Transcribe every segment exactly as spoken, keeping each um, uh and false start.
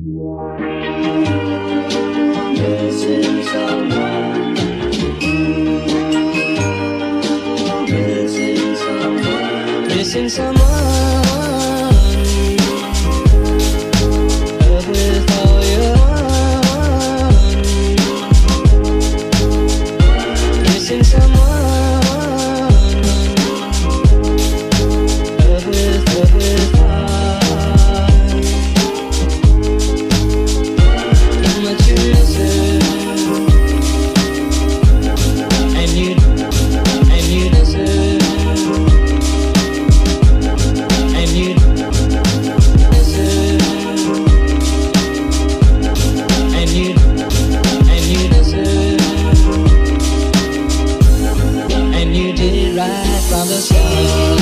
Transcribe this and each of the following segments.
Missing someone. Missing someone. Missing someone. Love with all your heart. Missing someone. Love with, love with heart. How much you miss her. And you, and you miss her. And you miss her. And you, and you miss her. And you did it right from the start.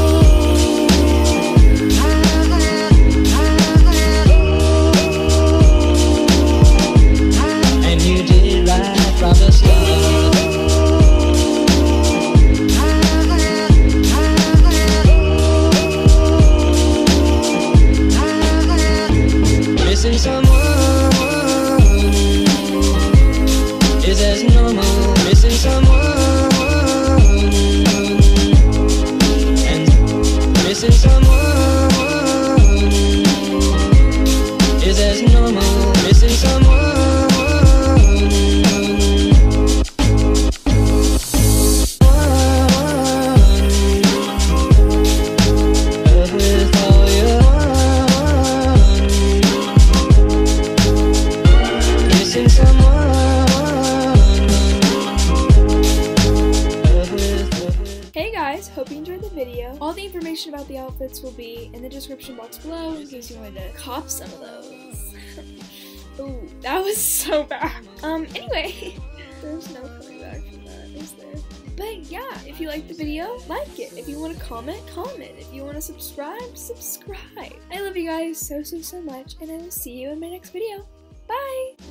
And you did it right from the start. Missing someone is as normal. Missing someone and missing someone is as normal. Missing someone. Love with all your heart. Missing someone. Love with, love with. Hey guys, hope you enjoyed the video. All the information about the outfits will be in the description box below in case you wanted to cop some of those. Ooh, that was so bad. Um, anyway, there's no coming back from that, is there? But yeah, if you liked the video, like it. If you want to comment, comment. If you want to subscribe, subscribe. I love you guys so, so, so much, and I will see you in my next video. Bye!